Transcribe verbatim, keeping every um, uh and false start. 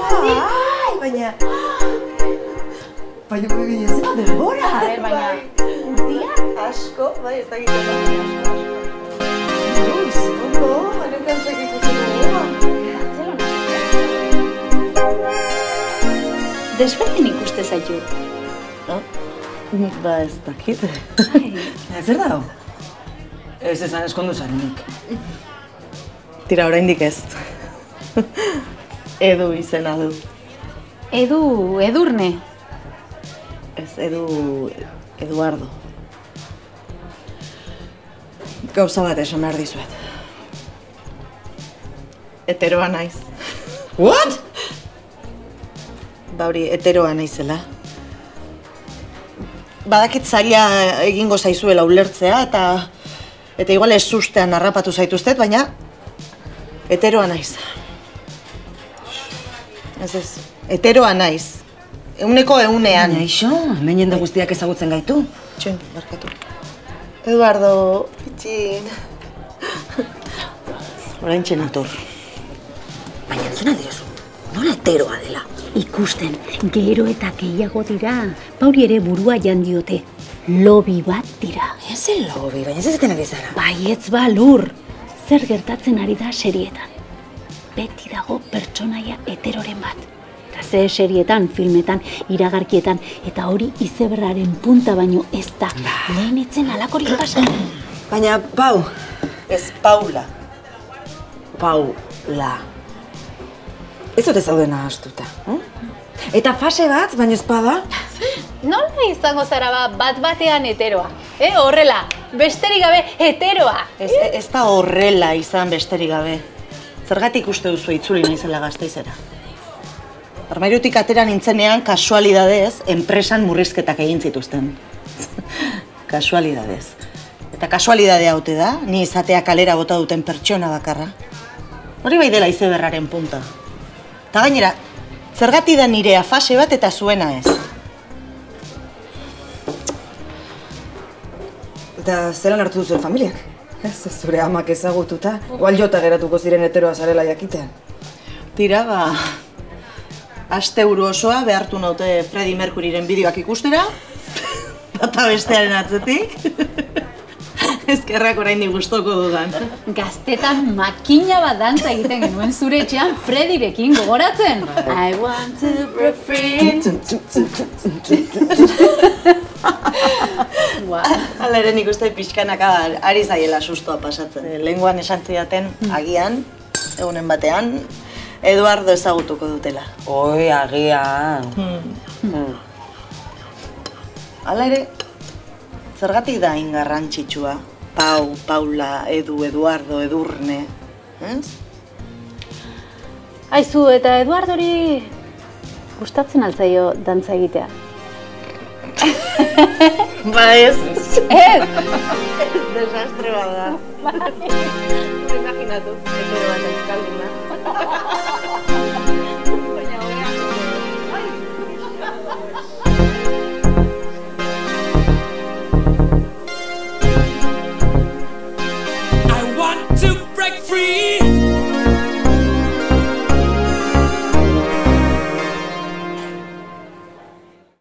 Baina... Baina, baina, ez zema denbora! A ber, baina... Urtia? Asko, bai, ez da egiten asko, asko. Luz, ondo, baina kantzak ikusten dugu. Desberdin ikuste zaitu. Ba, ez dakit. Zer da hau? Ez ezan eskondu zarenik. Tira, oraindik ez. Edu izena du. Edu, Edurne. Ez, Edu... Eduardo. Gauza bat esan behar dizuet. Heteroa naiz. What? Ba hori, heteroa naizela. Badakit zaila egingo zaizuela ulertzea, eta... Eta igual ez ustean harrapatu zaituztet, baina... Heteroa naiz. Ez ez, heteroa naiz. Euneko eunean. Baina, iso, hemen jende guztiak ezagutzen gaitu. Txen, barkatu. Eduardo, pitxin. Orain txen ator. Baina entzuna diozu, nola heteroa dela? Ikusten, gero eta gehiago dira. Bauri ere burua jan diote. Lobi bat dira. Ez el lobi, baina ez ezaten ari zara. Baietz ba lur. Zer gertatzen ari da serietan. Beti dago pertsonaia heteroren bat. Eta ze serietan, filmetan, iragarkietan, eta hori izeberraren punta baino ez da. Lehen etzen alakorik pasa. Baina, Pau. Ez Paula. Paula. Ez dute zaudena astuta. Eh? Eta fase bat, baina ez bada? Nola izango zara ba bat batean heteroa? Eh, horrela, besterik gabe heteroa. Ez, ez da horrela izan besterik gabe. Zergatik uste duzu itzuli naizela Gasteizera? Armairutik atera nintzenean, kasualidadez, enpresan murrizketak egin zituzten. Kasualidadez. Eta kasualidadea haute da, ni izatea kalera bota duten pertsona bakarra. Hori bai dela izeberraren punta. Eta gainera, zergatik da nirea fase bat eta zuena ez. Eta zelan hartu duzu familiak? Ez zure amak ezagututa, igual jota geratuko ziren heteroa zarela jakitean. Tira, ba... Asteburu osoa behartu naute Freddie Mercuryren bideoak ikustera, bata bestearen atzetik. Ezkerrak oraindik gustoko dudan. Gaztetan makina bat dantza egiten genuen zure etxean Freddyrekin gogoratzen. I want to break free. Hala ere nik uste pixkanaka ari zaiela sustoa pasatzen. Lehengoan esan zidaten, agian, egunen batean, Eduardo ezagutuko dutela. Oi, agian. Hala ere, zergatik da hain garrantzitsua? Pau, Paula, Edu, Eduardo, Edurne, ez? Aizu, eta Eduardori gustatzen altzaio dantza egitea? Ba ez. Ez! Ez desastre bat da. Imaginatu, hetero bat euskalduna. Baina